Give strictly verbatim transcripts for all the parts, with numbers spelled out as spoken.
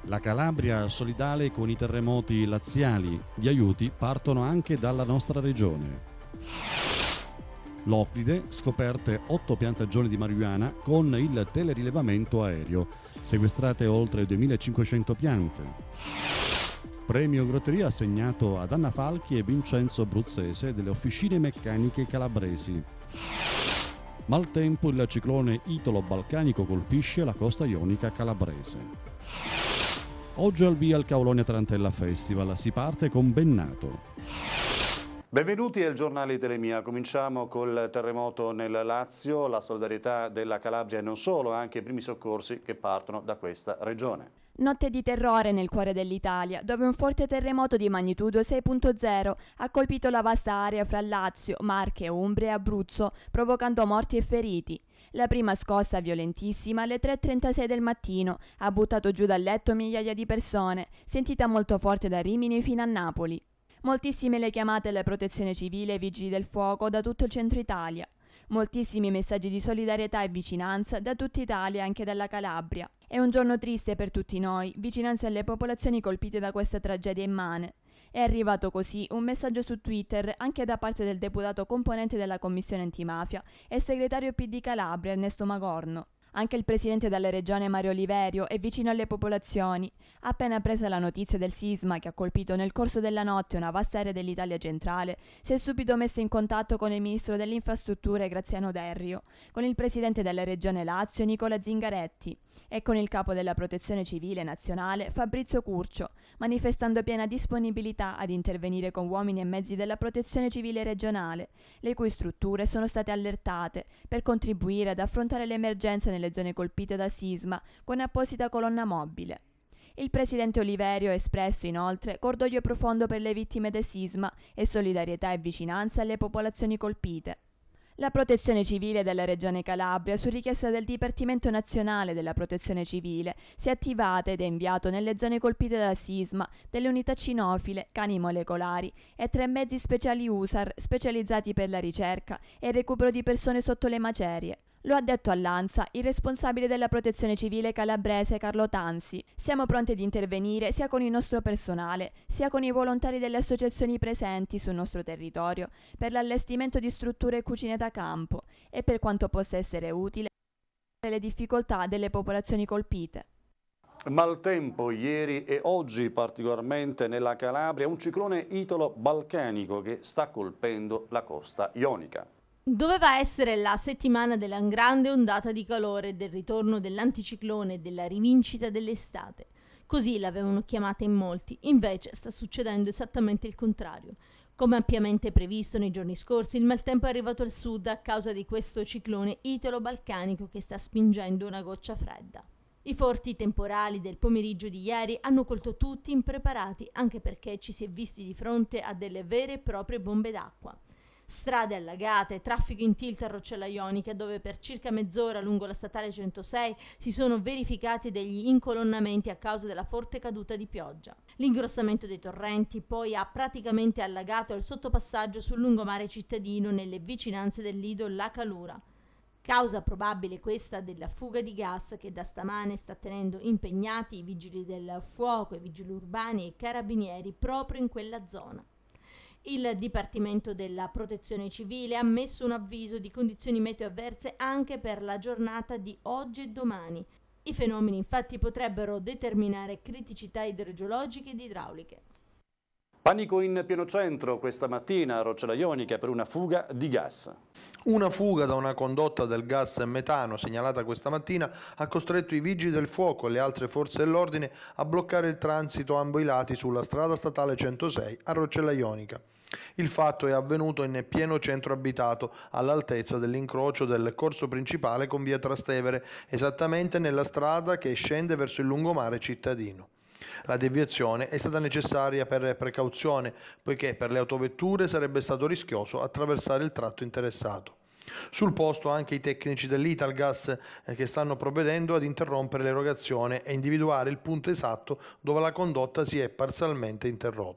La Calabria solidale con i terremoti laziali. Gli aiuti partono anche dalla nostra regione. L'Opride, scoperte otto piantagioni di marijuana con il telerilevamento aereo. Sequestrate oltre duemilacinquecento piante. Premio Grotteria assegnato ad Anna Falchi e Vincenzo Bruzzese delle Officine Meccaniche Calabresi. Maltempo, il ciclone italo-balcanico colpisce la costa ionica calabrese. Oggi al via il Caulonia Tarantella Festival, si parte con Bennato. Benvenuti al giornale Telemia. Cominciamo col terremoto nel Lazio, la solidarietà della Calabria e non solo, anche i primi soccorsi che partono da questa regione. Notte di terrore nel cuore dell'Italia, dove un forte terremoto di magnitudo sei punto zero ha colpito la vasta area fra Lazio, Marche, Umbria e Abruzzo, provocando morti e feriti. La prima scossa violentissima alle tre e trentasei del mattino ha buttato giù dal letto migliaia di persone, sentita molto forte da Rimini fino a Napoli. Moltissime le chiamate alla protezione civile e vigili del fuoco da tutto il centro Italia. Moltissimi messaggi di solidarietà e vicinanza da tutta Italia e anche dalla Calabria. È un giorno triste per tutti noi, vicinanza alle popolazioni colpite da questa tragedia immane. È arrivato così un messaggio su Twitter anche da parte del deputato componente della Commissione Antimafia e segretario P D Calabria Ernesto Magorno. Anche il presidente della regione Mario Oliverio è vicino alle popolazioni. Appena presa la notizia del sisma che ha colpito nel corso della notte una vasta area dell'Italia centrale, si è subito messo in contatto con il ministro delle infrastrutture Graziano Derrio, con il presidente della regione Lazio Nicola Zingaretti e con il capo della protezione civile nazionale Fabrizio Curcio, manifestando piena disponibilità ad intervenire con uomini e mezzi della protezione civile regionale, le cui strutture sono state allertate per contribuire ad affrontare l'emergenza nelle zone colpite dal sisma con apposita colonna mobile. Il presidente Oliverio ha espresso inoltre cordoglio profondo per le vittime del sisma e solidarietà e vicinanza alle popolazioni colpite. La Protezione Civile della Regione Calabria, su richiesta del Dipartimento Nazionale della Protezione Civile, si è attivata ed ha inviato nelle zone colpite dal sisma delle unità cinofile, cani molecolari e tre mezzi speciali U S A R specializzati per la ricerca e il recupero di persone sotto le macerie. Lo ha detto all'ANSA il responsabile della Protezione Civile calabrese Carlo Tansi. Siamo pronti ad intervenire sia con il nostro personale, sia con i volontari delle associazioni presenti sul nostro territorio per l'allestimento di strutture e cucine da campo e per quanto possa essere utile per le difficoltà delle popolazioni colpite. Maltempo ieri e oggi particolarmente nella Calabria, un ciclone italo-balcanico che sta colpendo la costa ionica. Doveva essere la settimana della grande ondata di calore, del ritorno dell'anticiclone e della rivincita dell'estate. Così l'avevano chiamata in molti, invece sta succedendo esattamente il contrario. Come ampiamente previsto nei giorni scorsi, il maltempo è arrivato al sud a causa di questo ciclone italo-balcanico che sta spingendo una goccia fredda. I forti temporali del pomeriggio di ieri hanno colto tutti impreparati, anche perché ci si è visti di fronte a delle vere e proprie bombe d'acqua. Strade allagate, traffico in tilt a Roccella Ionica, dove per circa mezz'ora lungo la statale centosei si sono verificati degli incolonnamenti a causa della forte caduta di pioggia. L'ingrossamento dei torrenti poi ha praticamente allagato il sottopassaggio sul lungomare cittadino nelle vicinanze del lido La Calura. Causa probabile questa della fuga di gas che da stamane sta tenendo impegnati i vigili del fuoco, i vigili urbani e i carabinieri proprio in quella zona. Il Dipartimento della Protezione Civile ha messo un avviso di condizioni meteo avverse anche per la giornata di oggi e domani. I fenomeni infatti potrebbero determinare criticità idrogeologiche ed idrauliche. Panico in pieno centro questa mattina a Roccella Ionica per una fuga di gas. Una fuga da una condotta del gas metano segnalata questa mattina ha costretto i vigili del fuoco e le altre forze dell'ordine a bloccare il transito a ambo i lati sulla strada statale centosei a Roccella Ionica. Il fatto è avvenuto in pieno centro abitato, all'altezza dell'incrocio del corso principale con via Trastevere, esattamente nella strada che scende verso il lungomare cittadino. La deviazione è stata necessaria per precauzione, poiché per le autovetture sarebbe stato rischioso attraversare il tratto interessato. Sul posto anche i tecnici dell'Italgas eh, che stanno provvedendo ad interrompere l'erogazione e individuare il punto esatto dove la condotta si è parzialmente interrotta.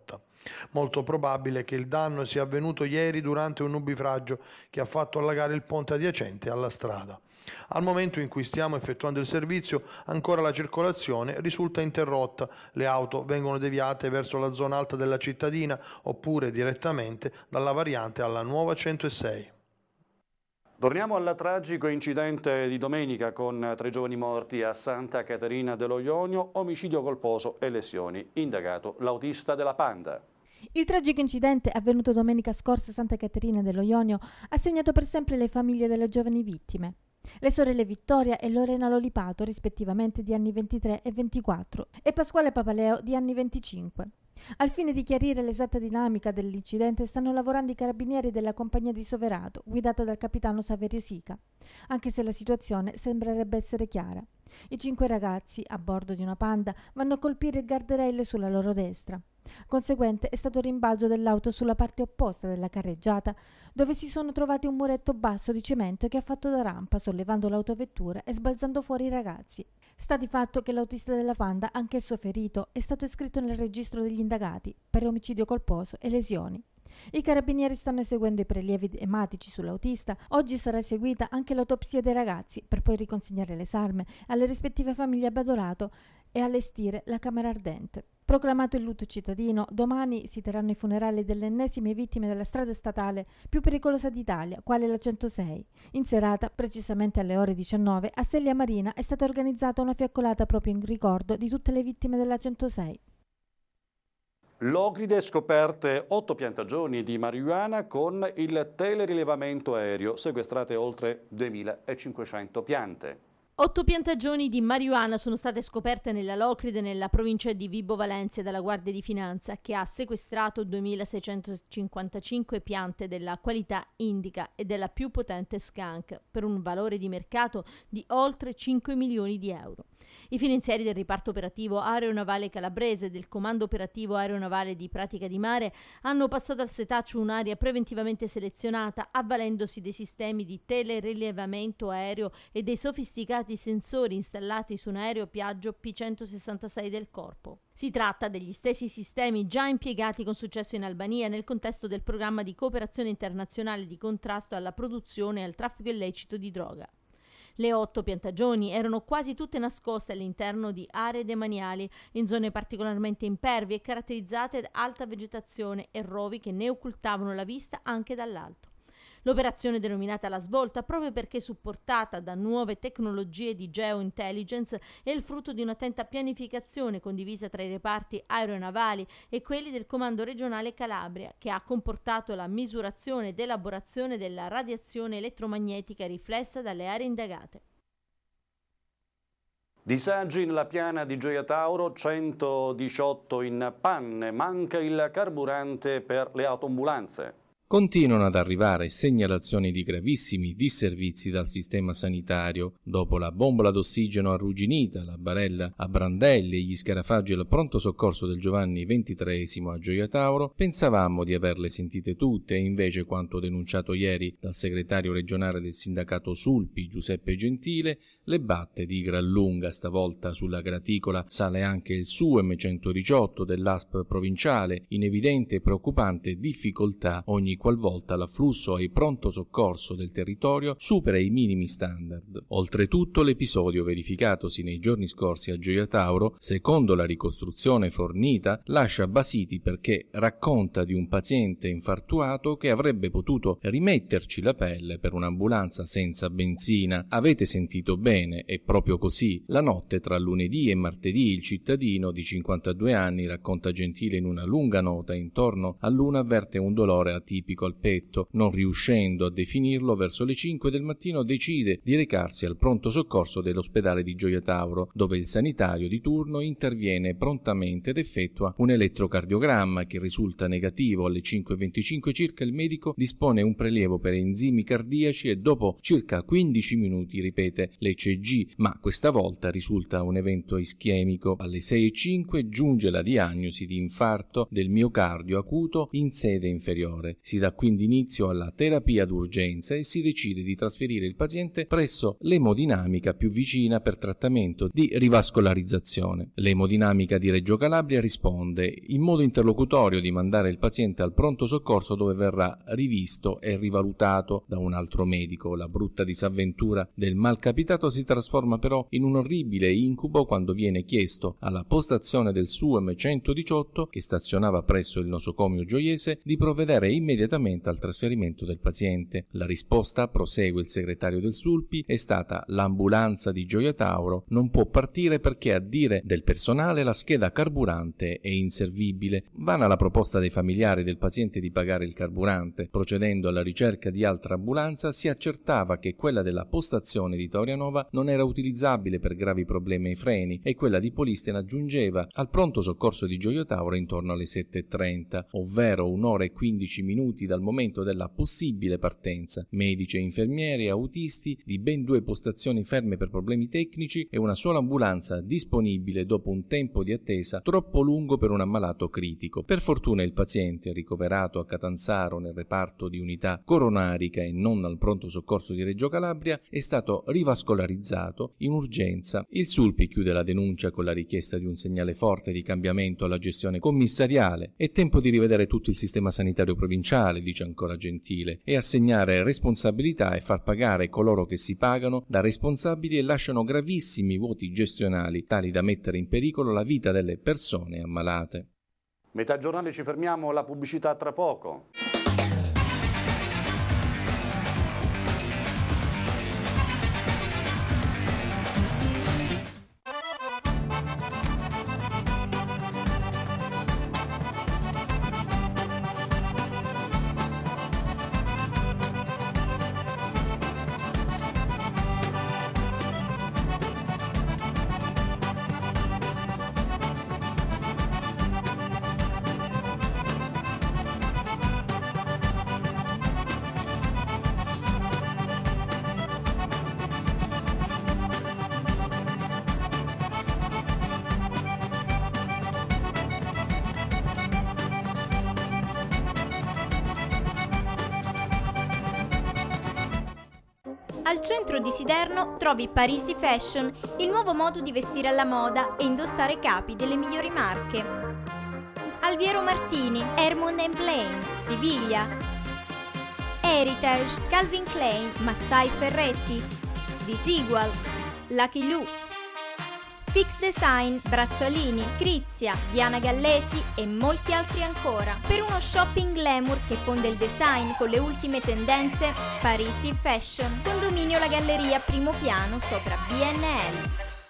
Molto probabile che il danno sia avvenuto ieri durante un nubifragio che ha fatto allagare il ponte adiacente alla strada. Al momento in cui stiamo effettuando il servizio, ancora la circolazione risulta interrotta. Le auto vengono deviate verso la zona alta della cittadina oppure direttamente dalla variante alla nuova centosei. Torniamo al tragico incidente di domenica con tre giovani morti a Santa Caterina dello Ionio, omicidio colposo e lesioni. Indagato l'autista della Panda. Il tragico incidente avvenuto domenica scorsa a Santa Caterina dello Ionio ha segnato per sempre le famiglie delle giovani vittime. Le sorelle Vittoria e Lorena Lolipato, rispettivamente di anni ventitré e ventiquattro, e Pasquale Papaleo di anni venticinque. Al fine di chiarire l'esatta dinamica dell'incidente stanno lavorando i carabinieri della compagnia di Soverato, guidata dal capitano Saverio Sica, anche se la situazione sembrerebbe essere chiara. I cinque ragazzi, a bordo di una Panda, vanno a colpire il guardrail sulla loro destra. Conseguente è stato il rimbalzo dell'auto sulla parte opposta della carreggiata, dove si sono trovati un muretto basso di cemento che ha fatto da rampa, sollevando l'autovettura e sbalzando fuori i ragazzi. Sta di fatto che l'autista della Panda, anch'esso ferito, è stato iscritto nel registro degli indagati per omicidio colposo e lesioni. I carabinieri stanno eseguendo i prelievi ematici sull'autista. Oggi sarà eseguita anche l'autopsia dei ragazzi per poi riconsegnare le salme alle rispettive famiglie a Badolato e allestire la camera ardente. Proclamato il lutto cittadino, domani si terranno i funerali delle ennesime vittime della strada statale più pericolosa d'Italia, quale la centosei. In serata, precisamente alle ore diciannove, a Sellia Marina è stata organizzata una fiaccolata proprio in ricordo di tutte le vittime della centosei. Locride scoperte otto piantagioni di marijuana con il telerilevamento aereo, sequestrate oltre duemilacinquecento piante. Otto piantagioni di marijuana sono state scoperte nella Locride, nella provincia di Vibo Valentia, dalla Guardia di Finanza, che ha sequestrato duemilaseicentocinquantacinque piante della qualità indica e della più potente skunk, per un valore di mercato di oltre cinque milioni di euro. I finanzieri del riparto operativo aeronavale calabrese e del comando operativo aeronavale di Pratica di Mare hanno passato al setaccio un'area preventivamente selezionata, avvalendosi dei sistemi di telerilevamento aereo e dei sofisticati sensori installati su un aereo Piaggio P centosessantasei del Corpo. Si tratta degli stessi sistemi già impiegati con successo in Albania nel contesto del programma di cooperazione internazionale di contrasto alla produzione e al traffico illecito di droga. Le otto piantagioni erano quasi tutte nascoste all'interno di aree demaniali, in zone particolarmente impervie e caratterizzate da alta vegetazione e rovi che ne occultavano la vista anche dall'alto. L'operazione, denominata La Svolta proprio perché supportata da nuove tecnologie di geointelligence, è il frutto di un'attenta pianificazione condivisa tra i reparti aeronavali e quelli del Comando regionale Calabria, che ha comportato la misurazione ed elaborazione della radiazione elettromagnetica riflessa dalle aree indagate. Disagi nella piana di Gioia Tauro, centodiciotto in panne, manca il carburante per le autoambulanze. Continuano ad arrivare segnalazioni di gravissimi disservizi dal sistema sanitario. Dopo la bombola d'ossigeno arrugginita, la barella a brandelli e gli scarafaggi al pronto soccorso del Giovanni ventitreesimo a Gioia Tauro, pensavamo di averle sentite tutte e invece quanto denunciato ieri dal segretario regionale del sindacato Sulpi, Giuseppe Gentile, le batte di gran lunga. Stavolta sulla graticola sale anche il S U M centodiciotto dell'A S P provinciale, in evidente e preoccupante difficoltà ogni qualvolta l'afflusso ai pronto soccorso del territorio supera i minimi standard. Oltretutto l'episodio verificatosi nei giorni scorsi a Gioia Tauro, secondo la ricostruzione fornita, lascia basiti perché racconta di un paziente infartuato che avrebbe potuto rimetterci la pelle per un'ambulanza senza benzina. Avete sentito bene, è proprio così. La notte tra lunedì e martedì il cittadino di cinquantadue anni, racconta Gentile in una lunga nota intorno a l'una, avverte un dolore atipico al petto. Non riuscendo a definirlo, verso le cinque del mattino decide di recarsi al pronto soccorso dell'ospedale di Gioia Tauro, dove il sanitario di turno interviene prontamente ed effettua un elettrocardiogramma che risulta negativo. Alle cinque e venticinque circa il medico dispone un prelievo per enzimi cardiaci e dopo circa quindici minuti ripete l'E C G, ma questa volta risulta un evento ischemico. Alle sei e cinque giunge la diagnosi di infarto del miocardio acuto in sede inferiore. Si Si dà quindi inizio alla terapia d'urgenza e si decide di trasferire il paziente presso l'emodinamica più vicina per trattamento di rivascolarizzazione. L'emodinamica di Reggio Calabria risponde in modo interlocutorio di mandare il paziente al pronto soccorso, dove verrà rivisto e rivalutato da un altro medico. La brutta disavventura del malcapitato si trasforma però in un orribile incubo quando viene chiesto alla postazione del S U M centodiciotto, che stazionava presso il nosocomio gioiese, di provvedere immediatamente al trasferimento del paziente. La risposta, prosegue il segretario del Sulpi, è stata: l'ambulanza di Gioia Tauro non può partire perché, a dire del personale, la scheda carburante è inservibile. Vana la proposta dei familiari del paziente di pagare il carburante. Procedendo alla ricerca di altra ambulanza, si accertava che quella della postazione di Torianova non era utilizzabile per gravi problemi ai freni e quella di Polistena giungeva al pronto soccorso di Gioia Tauro intorno alle sette e trenta, ovvero un'ora e quindici minuti dal momento della possibile partenza. Medici e infermieri e autisti di ben due postazioni ferme per problemi tecnici e una sola ambulanza disponibile dopo un tempo di attesa troppo lungo per un ammalato critico. Per fortuna il paziente, ricoverato a Catanzaro nel reparto di unità coronarica e non al pronto soccorso di Reggio Calabria, è stato rivascolarizzato in urgenza. Il Sulpi chiude la denuncia con la richiesta di un segnale forte di cambiamento alla gestione commissariale. È tempo di rivedere tutto il sistema sanitario provinciale, dice ancora Gentile, e assegnare responsabilità e far pagare coloro che si pagano da responsabili e lasciano gravissimi vuoti gestionali tali da mettere in pericolo la vita delle persone ammalate. Metà giornale, ci fermiamo, la pubblicità tra poco. Al centro di Siderno trovi Parisi Fashion, il nuovo modo di vestire alla moda e indossare capi delle migliori marche. Alviero Martini, Hermond and Blaine, Siviglia. Heritage, Calvin Klein, Mastai Ferretti, Desigual, Lucky Lu. Fix Design, Braccialini, Crizia, Diana Gallesi e molti altri ancora. Per uno shopping glamour che fonde il design con le ultime tendenze, Parisi Fashion. Condominio La Galleria, primo piano, sopra B N L.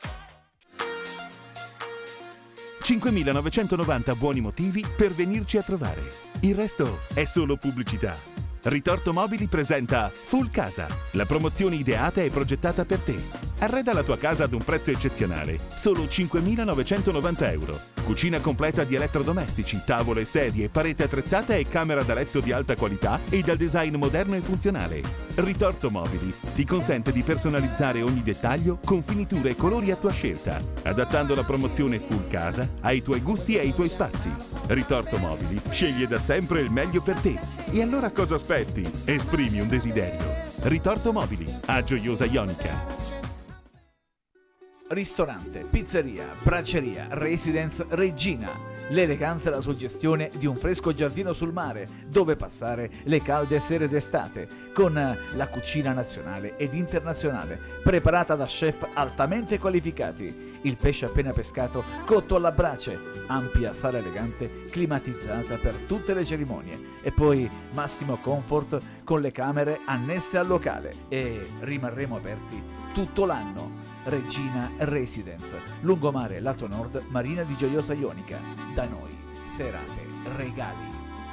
cinquemilanovecentonovanta buoni motivi per venirci a trovare. Il resto è solo pubblicità. Ritorto Mobili presenta Full Casa, la promozione ideata e progettata per te. Arreda la tua casa ad un prezzo eccezionale, solo cinquemilanovecentonovanta euro. Cucina completa di elettrodomestici, tavole, sedie, parete attrezzata e camera da letto di alta qualità e dal design moderno e funzionale. Ritorto Mobili ti consente di personalizzare ogni dettaglio con finiture e colori a tua scelta, adattando la promozione Full Casa ai tuoi gusti e ai tuoi spazi. Ritorto Mobili sceglie da sempre il meglio per te. E allora cosa aspetti? Esprimi un desiderio. Ritorto Mobili, a Gioiosa Ionica. Ristorante, pizzeria, bracceria, residence Regina. L'eleganza e la suggestione di un fresco giardino sul mare, dove passare le calde sere d'estate, con la cucina nazionale ed internazionale, preparata da chef altamente qualificati. Il pesce appena pescato, cotto alla brace, ampia sala elegante, climatizzata per tutte le cerimonie. E poi massimo comfort con le camere annesse al locale. E rimarremo aperti tutto l'anno. Regina Residence, lungomare lato nord, Marina di Gioiosa Ionica. Da noi, serate, regali.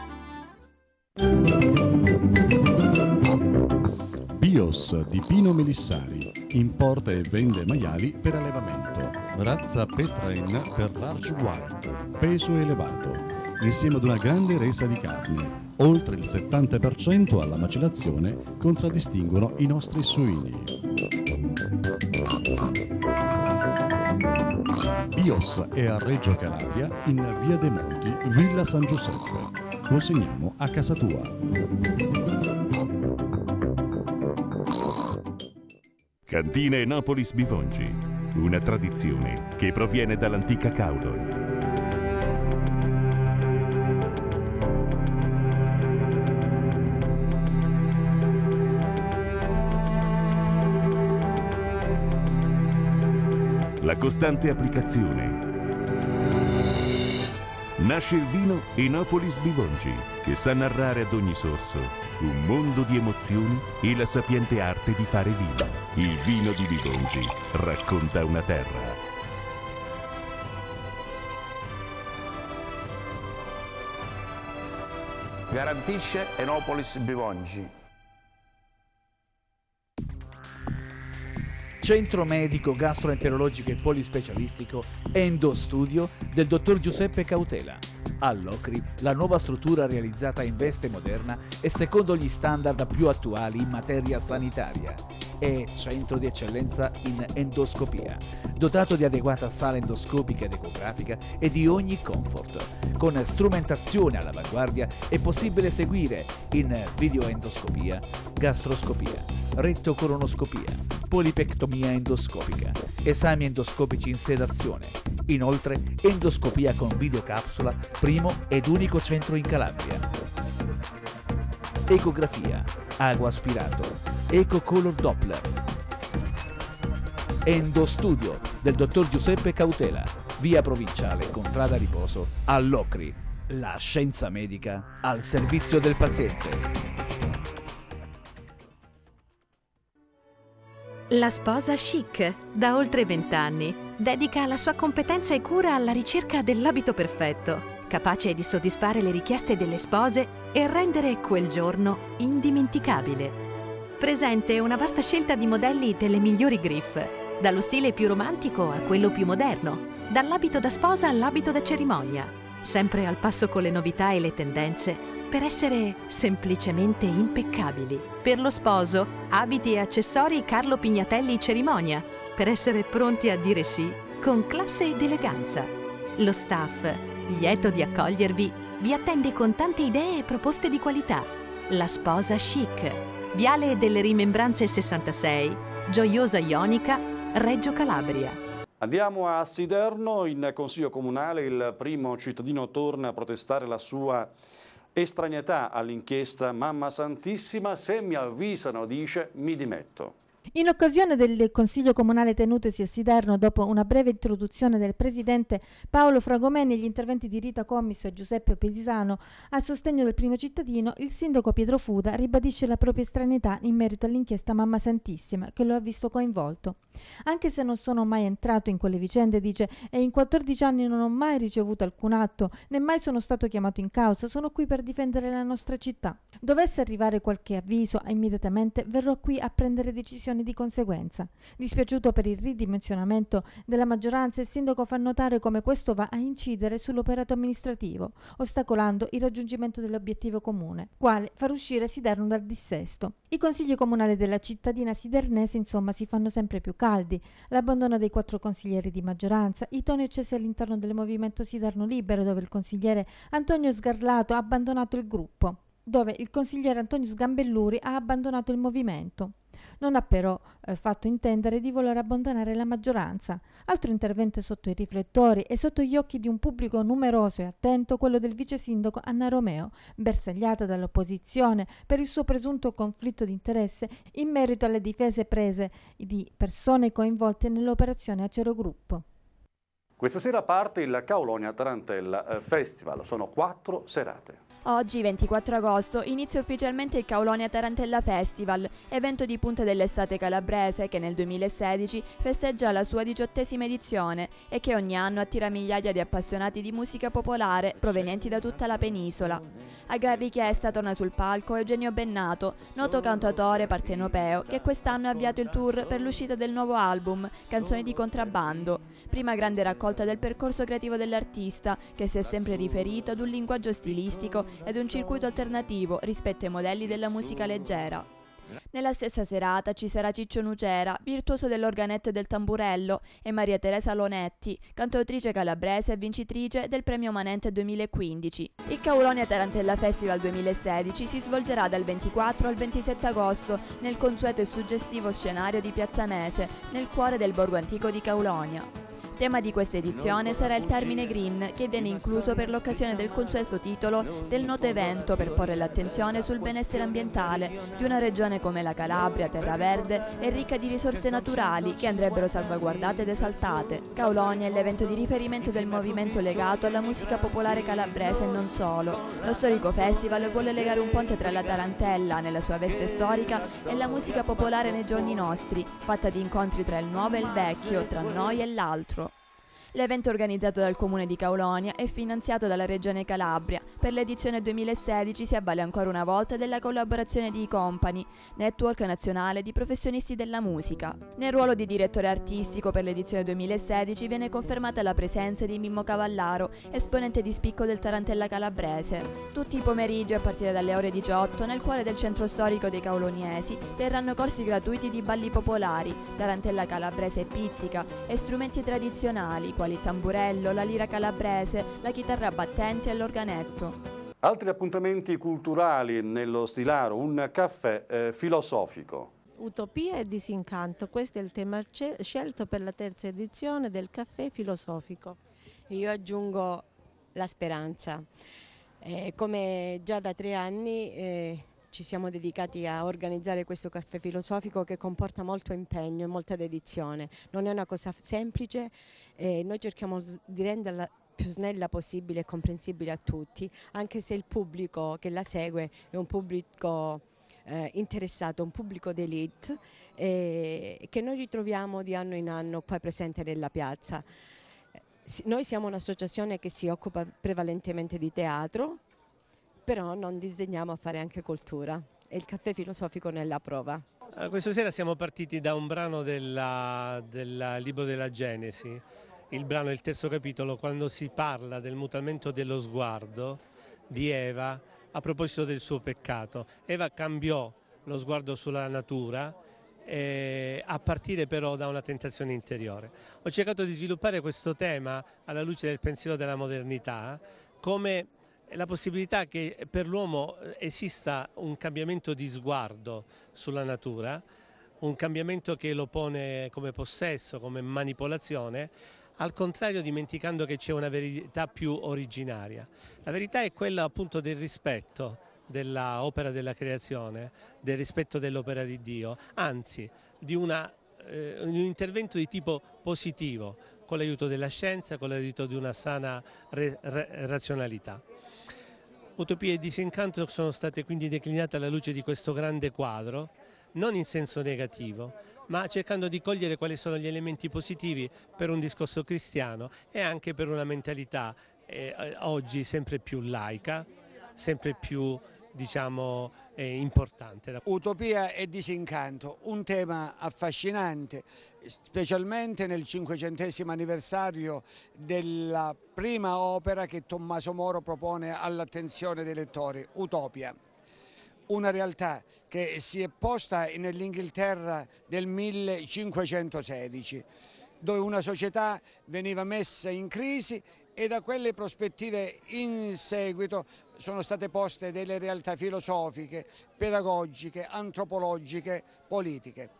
Bios di Pino Melissari, importa e vende maiali per allevamento. Razza Petrain per large white, peso elevato, insieme ad una grande resa di carne. Oltre il settanta per cento alla macellazione contraddistinguono i nostri suini. Bios è a Reggio Calabria, in via dei Monti, Villa San Giuseppe. consegniamo a casa tua. Cantine Enopolis Bivongi, una tradizione che proviene dall'antica Caudon. La costante applicazione. Nasce il vino Enopolis Bivongi, che sa narrare ad ogni sorso un mondo di emozioni e la sapiente arte di fare vino. Il vino di Bivongi racconta una terra. Garantisce Enopolis Bivongi. Centro medico gastroenterologico e polispecialistico Endostudio del dottor Giuseppe Cautela. All'Ocri, la nuova struttura realizzata in veste moderna e secondo gli standard più attuali in materia sanitaria. È centro di eccellenza in endoscopia, dotato di adeguata sala endoscopica ed ecografica e di ogni comfort. Con strumentazione all'avanguardia è possibile seguire in videoendoscopia, gastroscopia, rettocoronoscopia, polipectomia endoscopica, esami endoscopici in sedazione. Inoltre, endoscopia con videocapsula, primo ed unico centro in Calabria. Ecografia, ago aspirato, Eco Color Doppler. Endostudio del dottor Giuseppe Cautela, via Provinciale, Contrada Riposo, all'Ocri. La scienza medica al servizio del paziente. La sposa chic, da oltre vent'anni, dedica la sua competenza e cura alla ricerca dell'abito perfetto, capace di soddisfare le richieste delle spose e rendere quel giorno indimenticabile. Presente una vasta scelta di modelli delle migliori griffe, dallo stile più romantico a quello più moderno, dall'abito da sposa all'abito da cerimonia, sempre al passo con le novità e le tendenze, per essere semplicemente impeccabili. Per lo sposo, abiti e accessori Carlo Pignatelli Cerimonia, per essere pronti a dire sì con classe ed eleganza. Lo staff, lieto di accogliervi, vi attende con tante idee e proposte di qualità. La sposa chic, Viale delle Rimembranze sessantasei, Gioiosa Ionica, Reggio Calabria. Andiamo a Siderno, in Consiglio Comunale il primo cittadino torna a protestare la sua estraneità all'inchiesta Mamma Santissima. Se mi avvisano, dice, mi dimetto. In occasione del Consiglio Comunale tenutosi a Siderno, dopo una breve introduzione del presidente Paolo Fragomeni e gli interventi di Rita Commisso e Giuseppe Pesisano a sostegno del primo cittadino, il sindaco Pietro Fuda ribadisce la propria estraneità in merito all'inchiesta Mamma Santissima, che lo ha visto coinvolto. Anche se non sono mai entrato in quelle vicende, dice, e in quattordici anni non ho mai ricevuto alcun atto, né mai sono stato chiamato in causa, sono qui per difendere la nostra città. Dovesse arrivare qualche avviso, immediatamente verrò qui a prendere decisioni di conseguenza. Dispiaciuto per il ridimensionamento della maggioranza, il sindaco fa notare come questo va a incidere sull'operato amministrativo, ostacolando il raggiungimento dell'obiettivo comune, quale far uscire Siderno dal dissesto. I consigli comunali della cittadina sidernese, insomma, si fanno sempre più caldi. L'abbandono dei quattro consiglieri di maggioranza, i toni accesi all'interno del movimento Siderno Libero, dove il consigliere Antonio Sgarlato ha abbandonato il gruppo, dove il consigliere Antonio Sgambelluri ha abbandonato il movimento. Non ha però eh, fatto intendere di voler abbandonare la maggioranza. Altro intervento sotto i riflettori e sotto gli occhi di un pubblico numeroso e attento, quello del vice sindaco Anna Romeo, bersagliata dall'opposizione per il suo presunto conflitto di interesse in merito alle difese prese di persone coinvolte nell'operazione Acero Gruppo. Questa sera parte il Kaulonia Tarantella Festival, sono quattro serate. Oggi, ventiquattro agosto, inizia ufficialmente il Kaulonia Tarantella Festival, evento di punta dell'estate calabrese che nel duemilasedici festeggia la sua diciottesima edizione e che ogni anno attira migliaia di appassionati di musica popolare provenienti da tutta la penisola. A gran richiesta torna sul palco Eugenio Bennato, noto cantautore partenopeo che quest'anno ha avviato il tour per l'uscita del nuovo album Canzoni di contrabbando, prima grande raccolta del percorso creativo dell'artista, che si è sempre riferito ad un linguaggio stilistico ed un circuito alternativo rispetto ai modelli della musica leggera. Nella stessa serata ci sarà Ciccio Nucera, virtuoso dell'organetto e del tamburello, e Maria Teresa Lonetti, cantautrice calabrese e vincitrice del Premio Manente duemilaquindici. Il Caulonia Tarantella Festival duemilasedici si svolgerà dal ventiquattro al ventisette agosto nel consueto e suggestivo scenario di Piazza Mese, nel cuore del borgo antico di Caulonia. Tema di questa edizione sarà il termine green, che viene incluso per l'occasione del consueto titolo del noto evento per porre l'attenzione sul benessere ambientale di una regione come la Calabria, terra verde e ricca di risorse naturali che andrebbero salvaguardate ed esaltate. Caulonia è l'evento di riferimento del movimento legato alla musica popolare calabrese e non solo. Lo storico festival vuole legare un ponte tra la tarantella, nella sua veste storica, e la musica popolare nei giorni nostri, fatta di incontri tra il nuovo e il vecchio, tra noi e l'altro. L'evento organizzato dal Comune di Caulonia è finanziato dalla Regione Calabria. Per l'edizione duemilasedici si avvale ancora una volta della collaborazione di Company, network nazionale di professionisti della musica. Nel ruolo di direttore artistico per l'edizione duemilasedici viene confermata la presenza di Mimmo Cavallaro, esponente di spicco del Tarantella calabrese. Tutti i pomeriggi, a partire dalle ore diciotto, nel cuore del centro storico dei cauloniesi, terranno corsi gratuiti di balli popolari, tarantella calabrese e pizzica e strumenti tradizionali, quali il tamburello, la lira calabrese, la chitarra battente e l'organetto. Altri appuntamenti culturali nello Stilaro, un caffè eh, filosofico. Utopia e disincanto, questo è il tema scelto per la terza edizione del caffè filosofico. Io aggiungo la speranza. Eh, come già da tre anni eh, ci siamo dedicati a organizzare questo caffè filosofico che comporta molto impegno e molta dedizione. Non è una cosa semplice e noi cerchiamo di renderla più snella possibile e comprensibile a tutti, anche se il pubblico che la segue è un pubblico eh, interessato, un pubblico d'élite eh, che noi ritroviamo di anno in anno qua presente nella piazza. Noi siamo un'associazione che si occupa prevalentemente di teatro, però non disegniamo a fare anche cultura e il caffè filosofico nella prova. Questa sera siamo partiti da un brano del libro della Genesi. Il brano è il terzo capitolo, quando si parla del mutamento dello sguardo di Eva a proposito del suo peccato. Eva cambiò lo sguardo sulla natura eh, a partire però da una tentazione interiore. Ho cercato di sviluppare questo tema alla luce del pensiero della modernità come la possibilità che per l'uomo esista un cambiamento di sguardo sulla natura, un cambiamento che lo pone come possesso, come manipolazione, al contrario dimenticando che c'è una verità più originaria. La verità è quella appunto del rispetto dell'opera della creazione, del rispetto dell'opera di Dio, anzi di una, eh, un intervento di tipo positivo, con l'aiuto della scienza, con l'aiuto di una sana re, re, razionalità. Utopia e disincanto sono state quindi declinate alla luce di questo grande quadro, non in senso negativo, ma cercando di cogliere quali sono gli elementi positivi per un discorso cristiano e anche per una mentalità eh, oggi sempre più laica, sempre più diciamo eh, importante. Utopia e disincanto, un tema affascinante, specialmente nel cinquecentesimo anniversario della prima opera che Tommaso Moro propone all'attenzione dei lettori, Utopia. Una realtà che si è posta nell'Inghilterra del millecinquecentosedici, dove una società veniva messa in crisi e da quelle prospettive in seguito sono state poste delle realtà filosofiche, pedagogiche, antropologiche, politiche.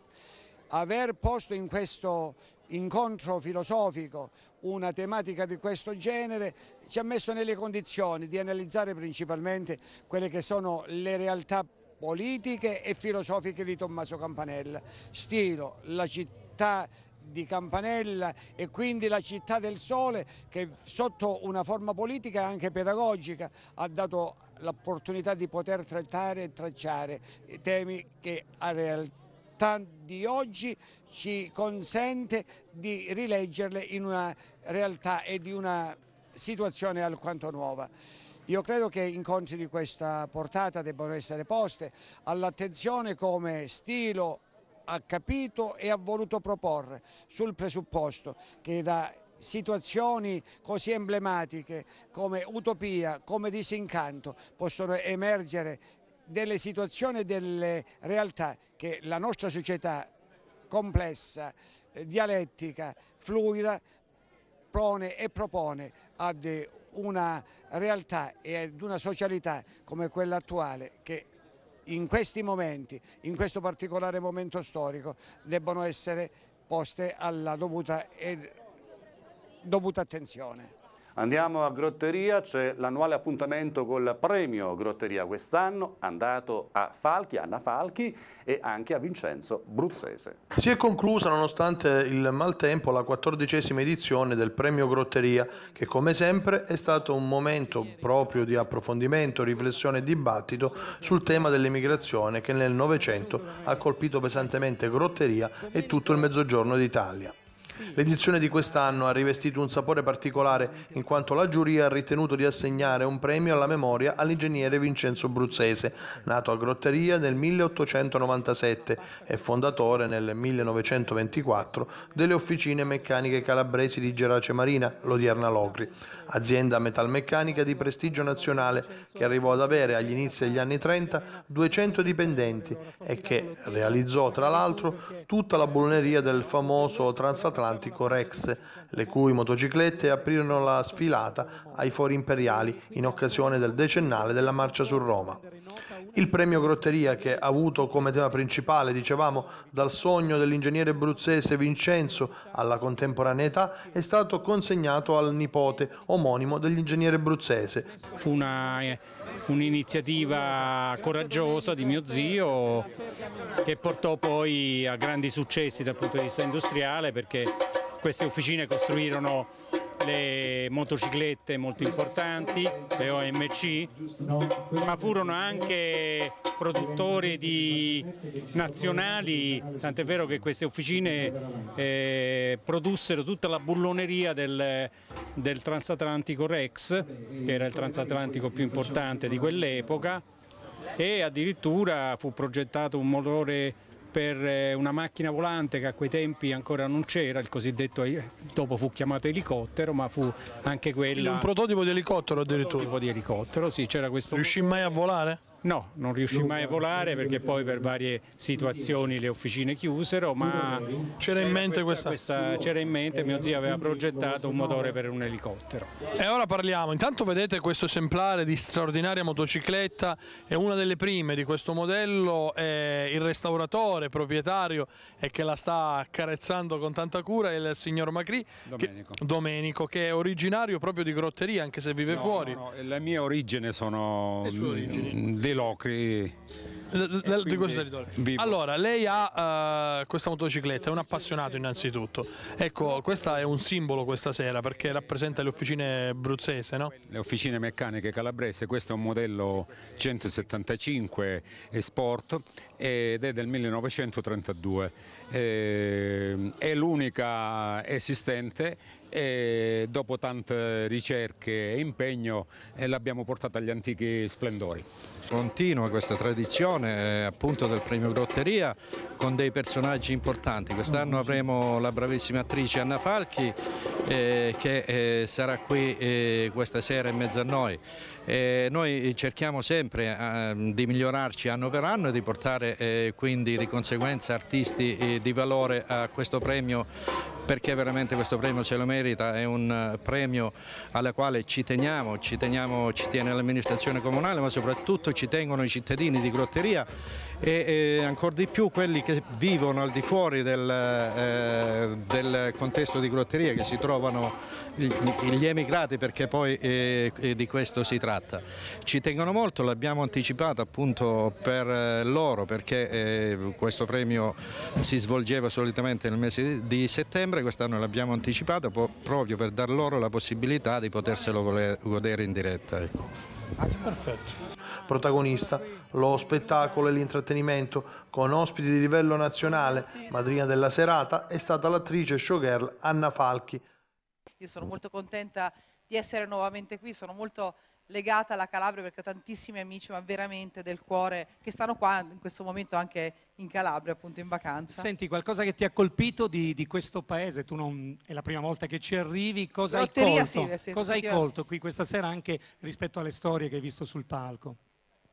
Aver posto in questo incontro filosofico una tematica di questo genere ci ha messo nelle condizioni di analizzare principalmente quelle che sono le realtà politiche e filosofiche di Tommaso Campanella. Stilo, la città di Campanella e quindi la città del sole che sotto una forma politica e anche pedagogica ha dato l'opportunità di poter trattare e tracciare temi che a realtà di oggi ci consente di rileggerle in una realtà e di una situazione alquanto nuova. Io credo che incontri di questa portata debbano essere poste all'attenzione come Stilo ha capito e ha voluto proporre, sul presupposto che da situazioni così emblematiche come Utopia, come Disincanto, possono emergere delle situazioni e delle realtà che la nostra società complessa, eh, dialettica, fluida, pone e propone ad una realtà e ad una socialità come quella attuale che in questi momenti, in questo particolare momento storico, debbono essere poste alla dovuta, e, dovuta attenzione. Andiamo a Grotteria, c'è l'annuale appuntamento col premio Grotteria quest'anno, andato a Falchi, Anna Falchi e anche a Vincenzo Bruzzese. Si è conclusa, nonostante il maltempo, la quattordicesima edizione del premio Grotteria, che come sempre è stato un momento proprio di approfondimento, riflessione e dibattito sul tema dell'emigrazione che nel Novecento ha colpito pesantemente Grotteria e tutto il Mezzogiorno d'Italia. L'edizione di quest'anno ha rivestito un sapore particolare in quanto la giuria ha ritenuto di assegnare un premio alla memoria all'ingegnere Vincenzo Bruzzese, nato a Grotteria nel milleottocentonovantasette e fondatore nel millenovecentoventiquattro delle Officine Meccaniche Calabresi di Gerace Marina, l'odierna Locri, azienda metalmeccanica di prestigio nazionale che arrivò ad avere agli inizi degli anni trenta duecento dipendenti e che realizzò tra l'altro tutta la bulloneria del famoso transatlantico Rex, le cui motociclette aprirono la sfilata ai Fori Imperiali in occasione del decennale della Marcia su Roma. Il premio Grotteria, che ha avuto come tema principale, dicevamo, dal sogno dell'ingegnere bruzzese Vincenzo alla contemporaneità, è stato consegnato al nipote omonimo dell'ingegnere bruzzese. Fu una, un'iniziativa coraggiosa di mio zio che portò poi a grandi successi dal punto di vista industriale, perché queste officine costruirono le motociclette molto importanti, le O M C, ma furono anche produttori di nazionali, tant'è vero che queste officine eh, produssero tutta la bulloneria del, del transatlantico Rex, che era il transatlantico più importante di quell'epoca, e addirittura fu progettato un motore per una macchina volante che a quei tempi ancora non c'era, il cosiddetto, dopo fu chiamato elicottero, ma fu anche quella... Un prototipo di elicottero addirittura? Un prototipo di elicottero, sì, c'era questo... Riuscì mai a volare? No, non riuscì mai a volare perché poi per varie situazioni le officine chiusero, ma c'era in mente questa, questa... questa c'era in mente, mio zio aveva progettato un motore per un elicottero. E ora parliamo, intanto vedete questo esemplare di straordinaria motocicletta, è una delle prime di questo modello, è il restauratore proprietario e che la sta accarezzando con tanta cura è il signor Macri, Domenico. Che, Domenico, che è originario proprio di Grotteria, anche se vive no, fuori. No, no, la mia origine sono di Locri. Di questo territorio. Vivo. Allora, lei ha uh, questa motocicletta, è un appassionato innanzitutto. Ecco, questa è un simbolo questa sera perché rappresenta le officine bruzzese, no? Le officine meccaniche calabrese, questo è un modello centosettantacinque Sport ed è del millenovecentotrentadue. Eh, è l'unica esistente e dopo tante ricerche e impegno eh, l'abbiamo portata agli antichi splendori. Continua questa tradizione eh, appunto del premio Grotteria con dei personaggi importanti. Quest'anno avremo la bravissima attrice Anna Falchi eh, che eh, sarà qui eh, questa sera in mezzo a noi. Eh, noi cerchiamo sempre eh, di migliorarci anno per anno e di portare eh, quindi di conseguenza artisti eh, di valore a questo premio, perché veramente questo premio se lo merita, è un premio alla quale ci teniamo, ci teniamo, ci tiene l'amministrazione comunale, ma soprattutto ci tengono i cittadini di Grotteria e, e ancora di più quelli che vivono al di fuori del, eh, del contesto di Grotteria, che si trovano gli emigrati, perché poi eh, di questo si tratta. Ci tengono molto, l'abbiamo anticipato appunto per loro, perché eh, questo premio si svolgeva solitamente nel mese di settembre, quest'anno l'abbiamo anticipato proprio per dar loro la possibilità di poterselo godere in diretta. Ecco. Perfetto. Protagonista lo spettacolo e l'intrattenimento con ospiti di livello nazionale. Madrina della serata è stata l'attrice showgirl Anna Falchi. Io sono molto contenta di essere nuovamente qui, sono molto legata alla Calabria perché ho tantissimi amici, ma veramente del cuore, che stanno qua in questo momento anche in Calabria, appunto in vacanza. Senti, qualcosa che ti ha colpito di, di questo paese? Tu non è la prima volta che ci arrivi, cosa hai Grotteria, colto? sì, sì, cosa hai colto qui questa sera anche rispetto alle storie che hai visto sul palco?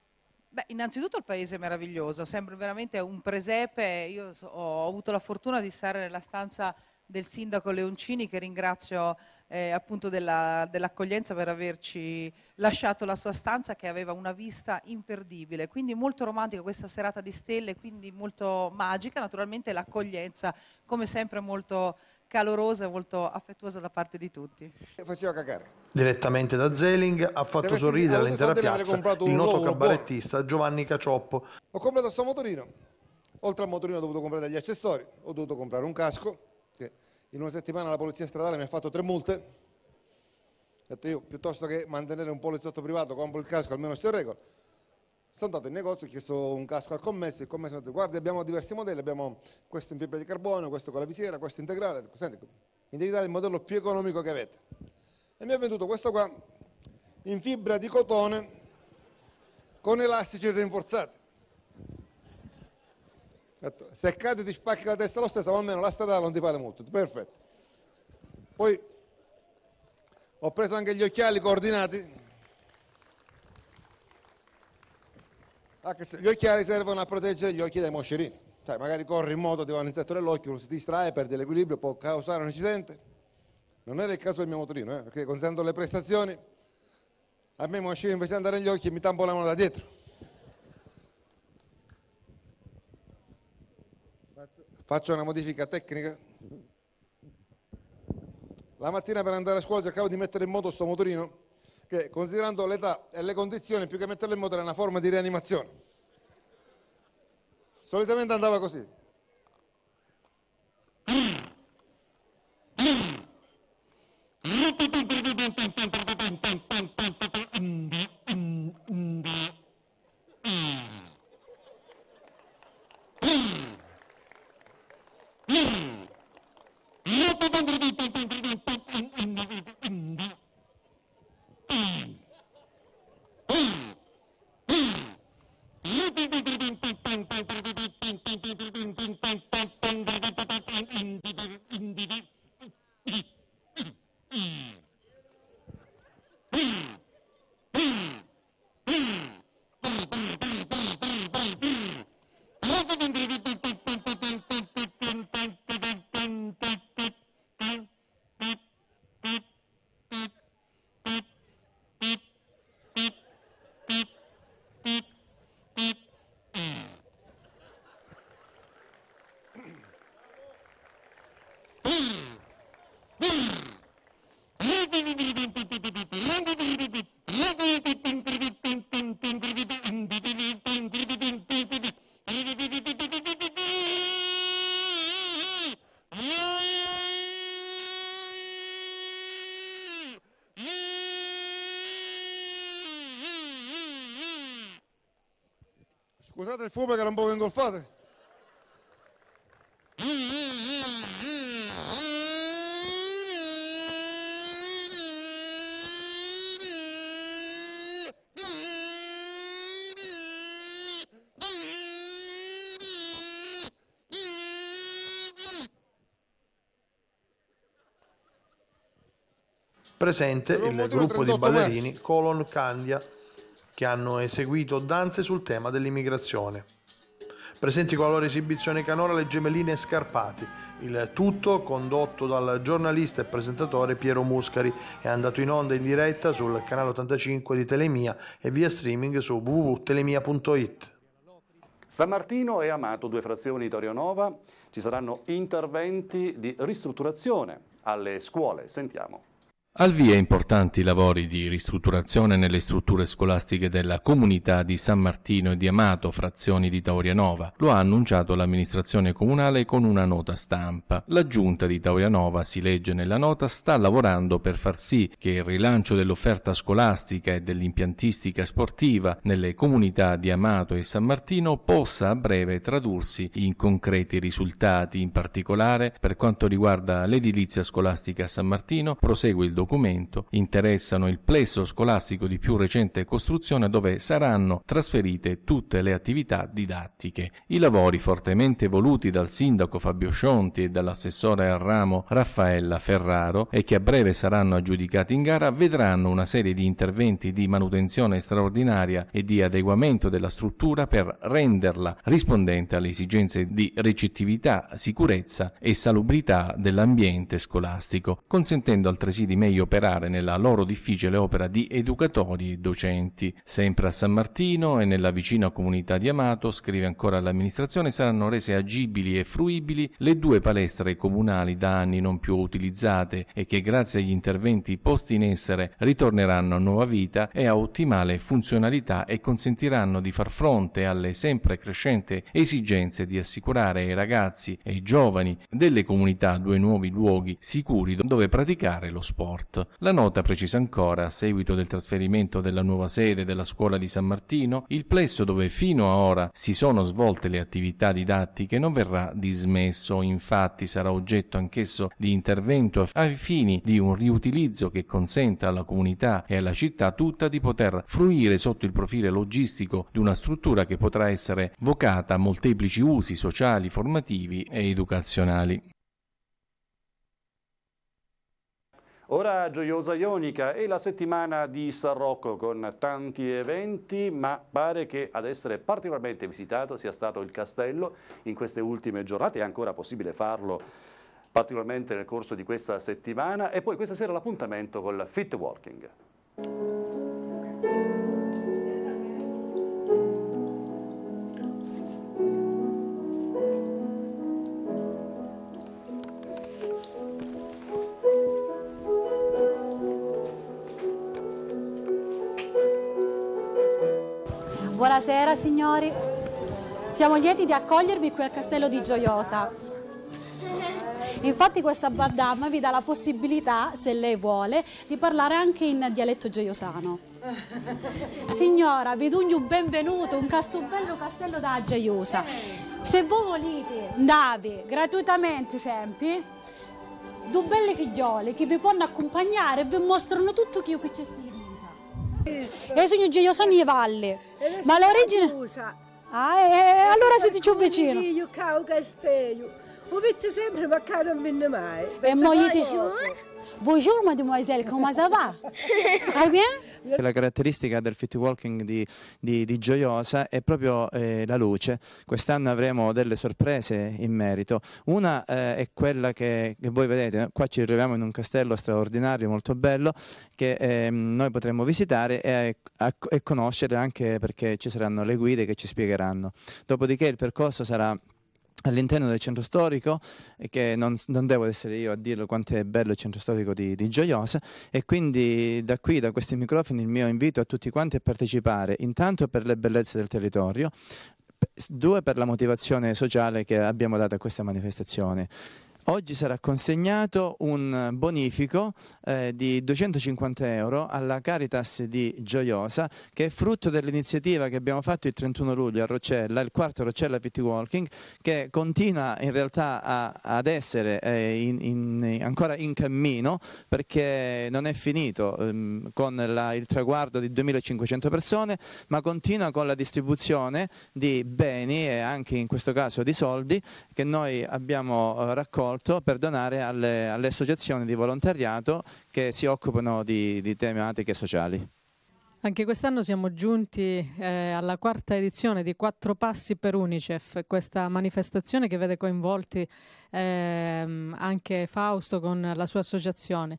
Beh, innanzitutto il paese è meraviglioso, sembra veramente un presepe. Io so- ho avuto la fortuna di stare nella stanza del sindaco Leoncini, che ringrazio eh, appunto della- dell'accoglienza per averci lasciato la sua stanza, che aveva una vista imperdibile, quindi molto romantica questa serata di stelle, quindi molto magica. Naturalmente l'accoglienza, come sempre, molto calorosa e molto affettuosa da parte di tutti. Faceva cacare. Direttamente da Zeling ha fatto avessi sorridere avuto l'intera soldi, avrei piazza comprato il un noto uovo cabarettista Giovanni Cacioppo. Ho comprato questo motorino, oltre al motorino ho dovuto comprare degli accessori, ho dovuto comprare un casco, che in una settimana la polizia stradale mi ha fatto tre multe. Ho detto io, piuttosto che mantenere un poliziotto privato, compro il casco, almeno sto in regola. Sono andato in negozio, ho chiesto un casco al commesso, il commesso ha detto guardi abbiamo diversi modelli, abbiamo questo in fibra di carbonio, questo con la visiera, questo integrale. Ho detto, senti, mi devi dare il modello più economico che avete. E mi ha venduto questo qua in fibra di cotone con elastici rinforzati. Ho detto, se cadi ti spacchi la testa lo stesso, ma almeno la stradale non ti fa le multe. Perfetto. Poi ho preso anche gli occhiali coordinati, anche se gli occhiali servono a proteggere gli occhi dai moscerini. Sai, magari corri in moto, ti va un insetto nell'occhio, lo si distrae, perde l'equilibrio, può causare un incidente. Non era il caso del mio motorino, eh, perché considerando le prestazioni, a me i moscerini invece di andare negli occhi mi tamponavano da dietro. Faccio una modifica tecnica. La mattina per andare a scuola cercavo di mettere in moto sto motorino, che considerando l'età e le condizioni, più che metterlo in moto era una forma di rianimazione. Solitamente andava così. Scusate il fumo che era un po' ingolfate. Presente il gruppo di ballerini Colon Candia, che hanno eseguito danze sul tema dell'immigrazione. Presenti con la loro esibizione canora le gemelline Scarpati, il tutto condotto dal giornalista e presentatore Piero Muscari, è andato in onda in diretta sul canale ottantacinque di Telemia e via streaming su w w w punto telemia punto it. San Martino e Amato, due frazioni di Torionova, ci saranno interventi di ristrutturazione alle scuole. Sentiamo. Al via importanti lavori di ristrutturazione nelle strutture scolastiche della comunità di San Martino e di Amato, frazioni di Taurianova. Lo ha annunciato l'amministrazione comunale con una nota stampa. La giunta di Taurianova, si legge nella nota, sta lavorando per far sì che il rilancio dell'offerta scolastica e dell'impiantistica sportiva nelle comunità di Amato e San Martino possa a breve tradursi in concreti risultati. In particolare, per quanto riguarda l'edilizia scolastica a San Martino, prosegue il documento documento interessano il plesso scolastico di più recente costruzione dove saranno trasferite tutte le attività didattiche. I lavori fortemente voluti dal sindaco Fabio Scionti e dall'assessore al ramo Raffaella Ferraro e che a breve saranno aggiudicati in gara vedranno una serie di interventi di manutenzione straordinaria e di adeguamento della struttura per renderla rispondente alle esigenze di recettività, sicurezza e salubrità dell'ambiente scolastico, consentendo altresì di meglio operare nella loro difficile opera di educatori e docenti. Sempre a San Martino e nella vicina comunità di Amato, scrive ancora l'amministrazione, saranno rese agibili e fruibili le due palestre comunali da anni non più utilizzate e che grazie agli interventi posti in essere ritorneranno a nuova vita e a ottimale funzionalità e consentiranno di far fronte alle sempre crescenti esigenze di assicurare ai ragazzi e ai giovani delle comunità due nuovi luoghi sicuri dove praticare lo sport. La nota precisa ancora, a seguito del trasferimento della nuova sede della scuola di San Martino, il plesso dove fino a ora si sono svolte le attività didattiche non verrà dismesso, infatti sarà oggetto anch'esso di intervento ai fini di un riutilizzo che consenta alla comunità e alla città tutta di poter fruire sotto il profilo logistico di una struttura che potrà essere vocata a molteplici usi sociali, formativi e educazionali. Ora Gioiosa Ionica e la settimana di San Rocco con tanti eventi, ma pare che ad essere particolarmente visitato sia stato il castello in queste ultime giornate, è ancora possibile farlo particolarmente nel corso di questa settimana, e poi questa sera l'appuntamento col Fit Walking. Buonasera signori, siamo lieti di accogliervi qui al Castello di Gioiosa. Infatti questa bandamma vi dà la possibilità, se lei vuole, di parlare anche in dialetto gioiosano. Signora, vi do un benvenuto, un bello castello da Gioiosa. Se voi volete, andate gratuitamente sempre, due belle figliole che vi possono accompagnare e vi mostrano tutto quello che c'è stato. E sono gioiosani e valle, ma l'origine... Ah, e allora siete più vicino. Io cavo castello, lo vedo sempre ma che non viene mai. E mo gli dici, buongiorno mademoiselle, come ça va? Vai bien? La caratteristica del Fit Walking di, di, di Gioiosa è proprio eh, la luce. Quest'anno avremo delle sorprese in merito. Una eh, è quella che, che voi vedete, qua ci troviamo in un castello straordinario, molto bello, che eh, noi potremo visitare e, a, e conoscere, anche perché ci saranno le guide che ci spiegheranno. Dopodiché il percorso sarà all'interno del centro storico, che non, non devo essere io a dirlo quanto è bello il centro storico di, di Gioiosa, e quindi da qui, da questi microfoni, il mio invito a tutti quanti a partecipare, intanto per le bellezze del territorio, due per la motivazione sociale che abbiamo dato a questa manifestazione. Oggi sarà consegnato un bonifico eh, di duecentocinquanta euro alla Caritas di Gioiosa, che è frutto dell'iniziativa che abbiamo fatto il trentuno luglio a Roccella, il quarto Roccella Fit Walking, che continua in realtà a, ad essere eh, in, in, ancora in cammino, perché non è finito ehm, con la, il traguardo di duemilacinquecento persone, ma continua con la distribuzione di beni e anche in questo caso di soldi che noi abbiamo eh, raccolto per donare alle, alle associazioni di volontariato che si occupano di, di tematiche sociali. Anche quest'anno siamo giunti eh, alla quarta edizione di Quattro Passi per Unicef, questa manifestazione che vede coinvolti eh, anche Fausto con la sua associazione.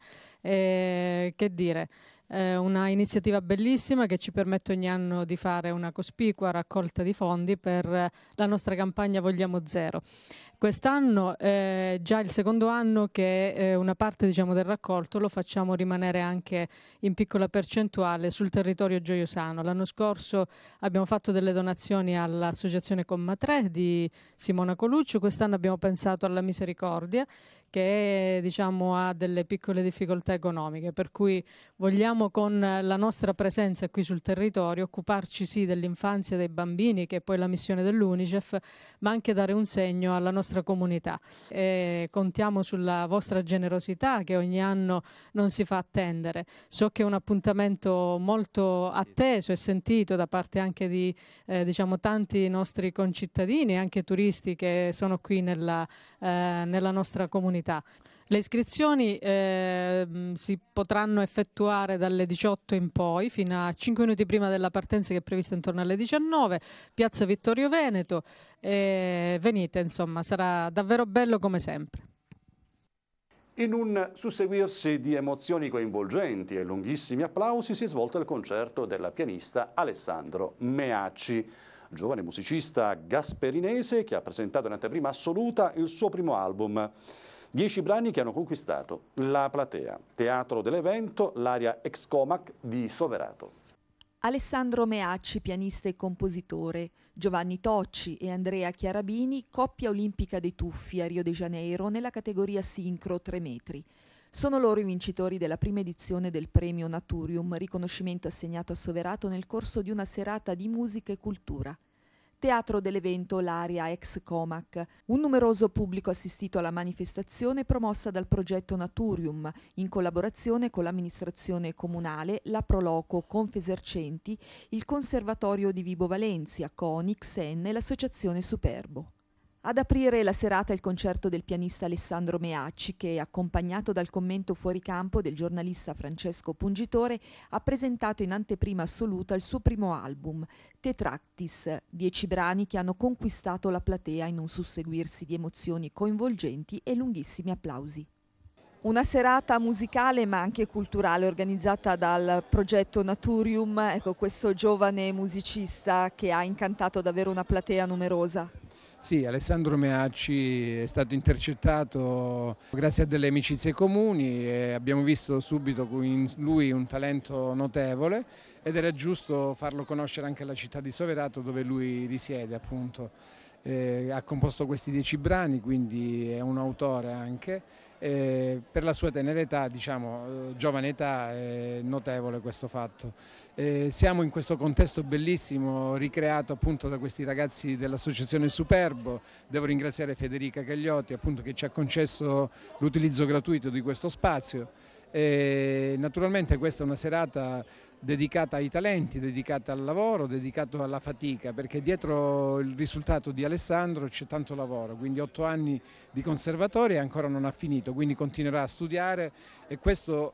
Eh, che dire? Eh, una iniziativa bellissima che ci permette ogni anno di fare una cospicua raccolta di fondi per la nostra campagna Vogliamo Zero. Quest'anno è eh, già il secondo anno che eh, una parte, diciamo, del raccolto lo facciamo rimanere anche in piccola percentuale sul territorio gioiosano. L'anno scorso abbiamo fatto delle donazioni all'associazione Comma tre di Simona Coluccio, quest'anno abbiamo pensato alla Misericordia, che diciamo ha delle piccole difficoltà economiche, per cui vogliamo con la nostra presenza qui sul territorio occuparci sì dell'infanzia dei bambini, che è poi la missione dell'Unicef, ma anche dare un segno alla nostra nostra comunità. E contiamo sulla vostra generosità che ogni anno non si fa attendere. So che è un appuntamento molto atteso e sentito da parte anche di eh, diciamo, tanti nostri concittadini e anche turisti che sono qui nella, eh, nella nostra comunità. Le iscrizioni eh, si potranno effettuare dalle diciotto in poi fino a cinque minuti prima della partenza, che è prevista intorno alle diciannove, Piazza Vittorio Veneto. E venite, insomma, sarà davvero bello come sempre. In un susseguirsi di emozioni coinvolgenti e lunghissimi applausi si è svolto il concerto del pianista Alessandro Meacci, giovane musicista gasperinese che ha presentato in anteprima assoluta il suo primo album. Dieci brani che hanno conquistato la platea. Teatro dell'evento, l'area ex Comac di Soverato. Alessandro Meacci, pianista e compositore, Giovanni Tocci e Andrea Chiarabini, coppia olimpica dei tuffi a Rio de Janeiro nella categoria sincro tre metri. Sono loro i vincitori della prima edizione del premio Naturium, riconoscimento assegnato a Soverato nel corso di una serata di musica e cultura. Teatro dell'evento, l'area ex Comac, un numeroso pubblico assistito alla manifestazione promossa dal progetto Naturium, in collaborazione con l'amministrazione comunale, la Proloco, Confesercenti, il Conservatorio di Vibo Valencia, CONI, Xen e l'associazione Superbo. Ad aprire la serata il concerto del pianista Alessandro Meacci che, accompagnato dal commento fuori campo del giornalista Francesco Pungitore, ha presentato in anteprima assoluta il suo primo album, Tetractis, dieci brani che hanno conquistato la platea in un susseguirsi di emozioni coinvolgenti e lunghissimi applausi. Una serata musicale ma anche culturale organizzata dal progetto Naturium, ecco, questo giovane musicista che ha incantato davvero una platea numerosa. Sì, Alessandro Meacci è stato intercettato grazie a delle amicizie comuni e abbiamo visto subito in lui un talento notevole ed era giusto farlo conoscere anche alla città di Soverato dove lui risiede appunto. Eh, ha composto questi dieci brani, quindi è un autore anche. Eh, per la sua tenera età, diciamo, eh, giovane età, è notevole questo fatto. Eh, siamo in questo contesto bellissimo, ricreato appunto da questi ragazzi dell'associazione Superbo. Devo ringraziare Federica Cagliotti appunto che ci ha concesso l'utilizzo gratuito di questo spazio. E naturalmente questa è una serata dedicata ai talenti, dedicata al lavoro, dedicata alla fatica, perché dietro il risultato di Alessandro c'è tanto lavoro, quindi otto anni di conservatorio e ancora non ha finito, quindi continuerà a studiare e questo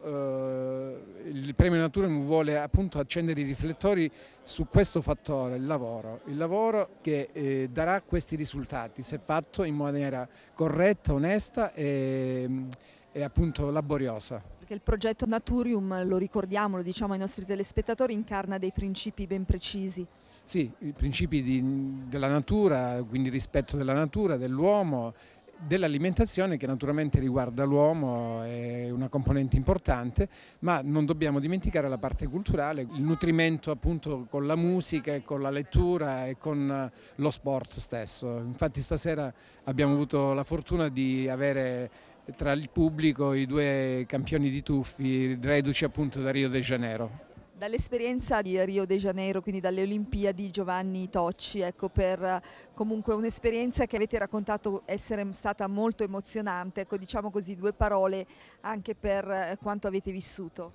eh, il premio Naturium vuole appunto accendere i riflettori su questo fattore, il lavoro, il lavoro che eh, darà questi risultati se fatto in maniera corretta, onesta e, e appunto laboriosa. Perché il progetto Naturium, lo ricordiamo, lo diciamo ai nostri telespettatori, incarna dei principi ben precisi. Sì, i principi di, della natura, quindi rispetto della natura, dell'uomo, dell'alimentazione che naturalmente riguarda l'uomo, è una componente importante, ma non dobbiamo dimenticare la parte culturale, il nutrimento appunto con la musica e con la lettura e con lo sport stesso. Infatti stasera abbiamo avuto la fortuna di avere tra il pubblico i due campioni di tuffi reduci appunto da Rio de Janeiro. Dall'esperienza di Rio de Janeiro, quindi dalle Olimpiadi, Giovanni Tocci, ecco, per comunque un'esperienza che avete raccontato essere stata molto emozionante, ecco, diciamo così due parole anche per quanto avete vissuto.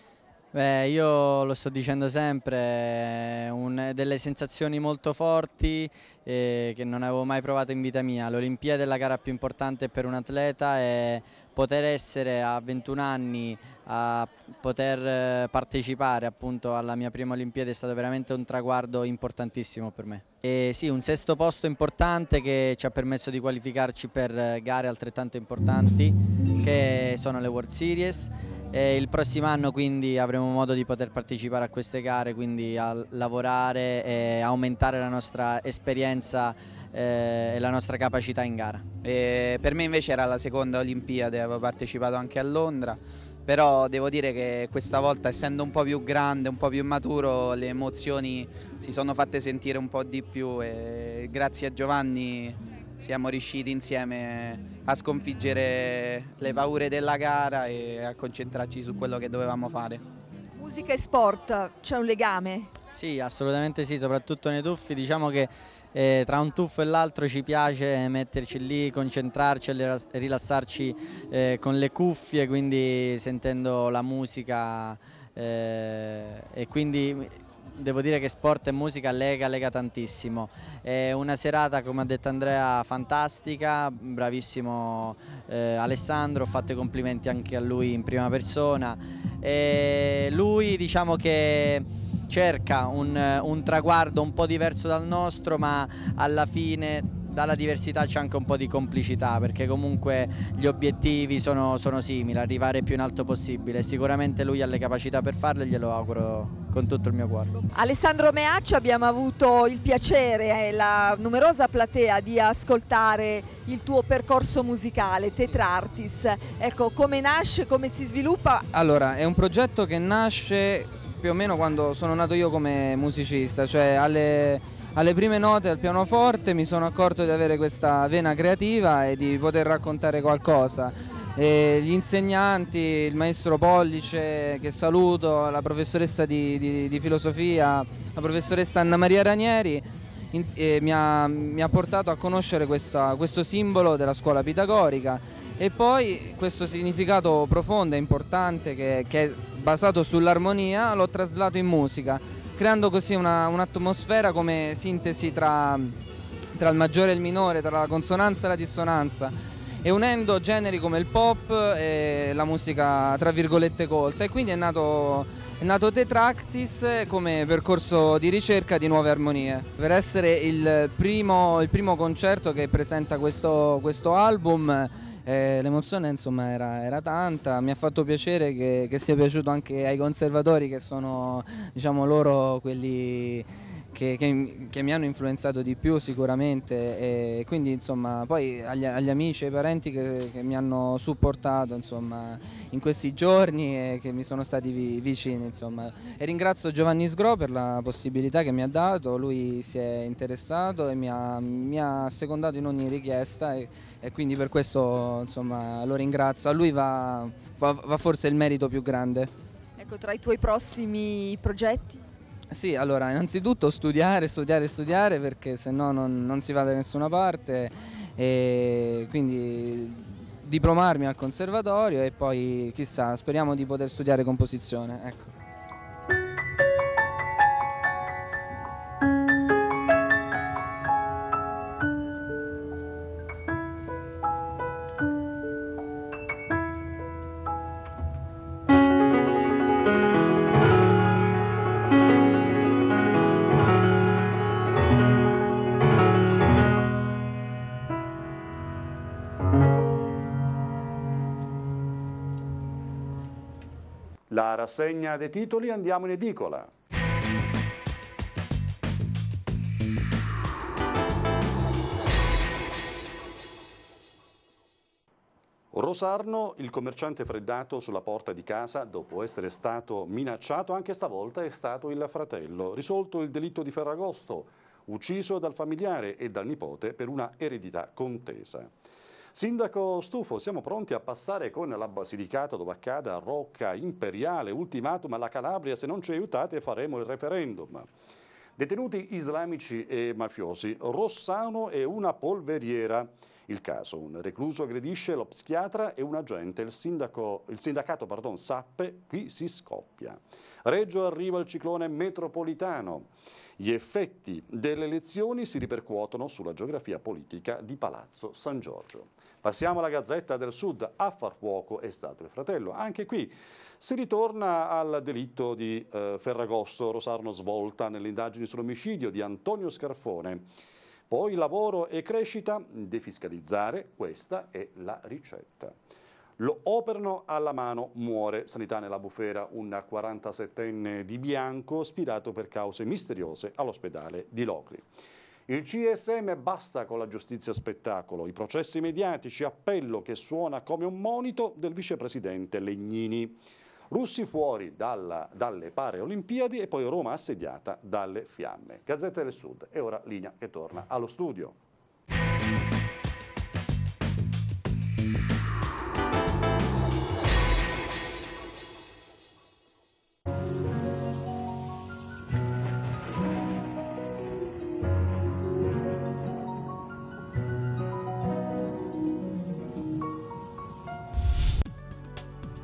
Beh, io lo sto dicendo sempre, un, delle sensazioni molto forti eh, che non avevo mai provato in vita mia. L'Olimpiade è la gara più importante per un atleta e poter essere a ventuno anni a poter partecipare appunto alla mia prima Olimpiade è stato veramente un traguardo importantissimo per me. E sì, un sesto posto importante che ci ha permesso di qualificarci per gare altrettanto importanti che sono le World Series. E il prossimo anno quindi avremo modo di poter partecipare a queste gare, quindi a lavorare e aumentare la nostra esperienza eh, e la nostra capacità in gara. E per me invece era la seconda Olimpiade, avevo partecipato anche a Londra, però devo dire che questa volta, essendo un po' più grande, un po' più maturo, le emozioni si sono fatte sentire un po' di più e grazie a Giovanni siamo riusciti insieme a sconfiggere le paure della gara e a concentrarci su quello che dovevamo fare. Musica e sport, c'è un legame? Sì, assolutamente sì, soprattutto nei tuffi. Diciamo che e tra un tuffo e l'altro ci piace metterci lì, concentrarci e rilassarci eh, con le cuffie, quindi sentendo la musica eh, e quindi devo dire che sport e musica lega, lega tantissimo. È una serata, come ha detto Andrea, fantastica, bravissimo eh, Alessandro, ho fatto i complimenti anche a lui in prima persona. E lui diciamo che cerca un, un traguardo un po' diverso dal nostro, ma alla fine dalla diversità c'è anche un po' di complicità, perché comunque gli obiettivi sono, sono simili, arrivare più in alto possibile. Sicuramente lui ha le capacità per farlo e glielo auguro con tutto il mio cuore. Alessandro Meacci, abbiamo avuto il piacere e la numerosa platea di ascoltare il tuo percorso musicale, Tetrartis. Ecco, come nasce, come si sviluppa? Allora, è un progetto che nasce più o meno quando sono nato io come musicista, cioè alle... Alle prime note al pianoforte mi sono accorto di avere questa vena creativa e di poter raccontare qualcosa. E gli insegnanti, il maestro Pollice, che saluto, la professoressa di, di, di filosofia, la professoressa Anna Maria Ranieri, in, eh, mi, ha, mi ha portato a conoscere questa, questo simbolo della scuola pitagorica e poi questo significato profondo e importante che, che è basato sull'armonia l'ho traslato in musica, creando così un'atmosfera come sintesi tra, tra il maggiore e il minore, tra la consonanza e la dissonanza, e unendo generi come il pop e la musica tra virgolette colta, e quindi è nato, è nato Tetrartis come percorso di ricerca di nuove armonie, per essere il primo, il primo concerto che presenta questo, questo album. Eh, l'emozione insomma era, era tanta, mi ha fatto piacere che, che sia piaciuto anche ai conservatori, che sono diciamo loro quelli che, che, che mi hanno influenzato di più sicuramente, e quindi insomma poi agli, agli amici e ai parenti che, che mi hanno supportato insomma in questi giorni e che mi sono stati vi, vicini insomma. E ringrazio Giovanni Sgro per la possibilità che mi ha dato, lui si è interessato e mi ha, mi ha secondato in ogni richiesta e, e quindi per questo insomma lo ringrazio, a lui va, va, va forse il merito più grande. Ecco, tra i tuoi prossimi progetti? Sì, allora innanzitutto studiare, studiare, studiare, perché se no non, non si va da nessuna parte, e quindi diplomarmi al conservatorio e poi chissà, speriamo di poter studiare composizione, ecco. La rassegna dei titoli, andiamo in edicola. Rosarno, il commerciante freddato sulla porta di casa dopo essere stato minacciato, anche stavolta è stato il fratello. Risolto il delitto di Ferragosto, ucciso dal familiare e dal nipote per una eredità contesa. Sindaco stufo, siamo pronti a passare con la Basilicata dove accade a Rocca Imperiale, ultimatum alla Calabria, se non ci aiutate faremo il referendum. Detenuti islamici e mafiosi, Rossano è una polveriera. Il caso, un recluso aggredisce lo psichiatra e un agente, il, sindaco, il sindacato pardon, Sappe, qui si scoppia. Reggio arriva il ciclone metropolitano. Gli effetti delle elezioni si ripercuotono sulla geografia politica di Palazzo San Giorgio. Passiamo alla Gazzetta del Sud, a far fuoco è stato il fratello. Anche qui si ritorna al delitto di eh, Ferragosto, Rosarno svolta nelle indagini sull'omicidio di Antonio Scarfone. Poi lavoro e crescita, defiscalizzare, questa è la ricetta. Lo operano alla mano, muore, sanità nella bufera, un quarantasettenne di bianco spirato per cause misteriose all'ospedale di Locri. Il C S M basta con la giustizia spettacolo, i processi mediatici, appello che suona come un monito del vicepresidente Legnini. Russi fuori dalla, dalle Paralimpiadi e poi Roma assediata dalle fiamme. Gazzetta del Sud, e ora linea che torna allo studio.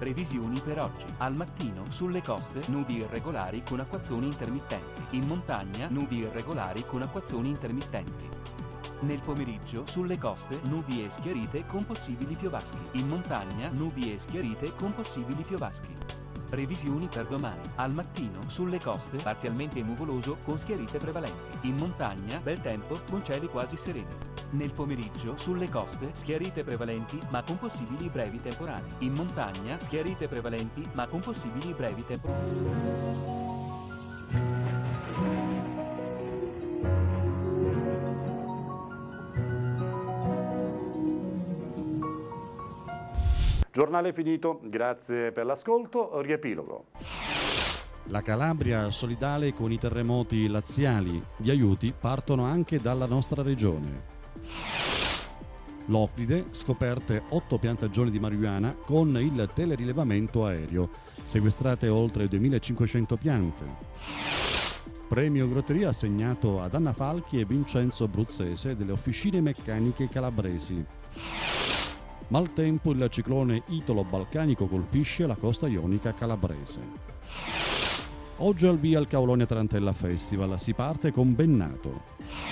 Previsioni per oggi. Al mattino sulle coste nubi irregolari con acquazzoni intermittenti. In montagna nubi irregolari con acquazzoni intermittenti. Nel pomeriggio sulle coste nubi e schiarite con possibili piovaschi. In montagna nubi e schiarite con possibili piovaschi. Previsioni per domani. Al mattino sulle coste parzialmente nuvoloso con schiarite prevalenti. In montagna bel tempo con cieli quasi sereni. Nel pomeriggio sulle coste schiarite prevalenti ma con possibili brevi temporali. In montagna schiarite prevalenti ma con possibili brevi temporali. Giornale finito, grazie per l'ascolto, riepilogo. La Calabria solidale con i terremoti laziali. Gli aiuti partono anche dalla nostra regione. L'Ocride, scoperte otto piantagioni di marijuana con il telerilevamento aereo. Sequestrate oltre duemilacinquecento piante. Premio Grotteria assegnato ad Anna Falchi e Vincenzo Bruzzese delle Officine Meccaniche Calabresi. Maltempo, il ciclone italo-balcanico colpisce la costa ionica calabrese. Oggi al via il Caulonia Tarantella Festival, si parte con Bennato.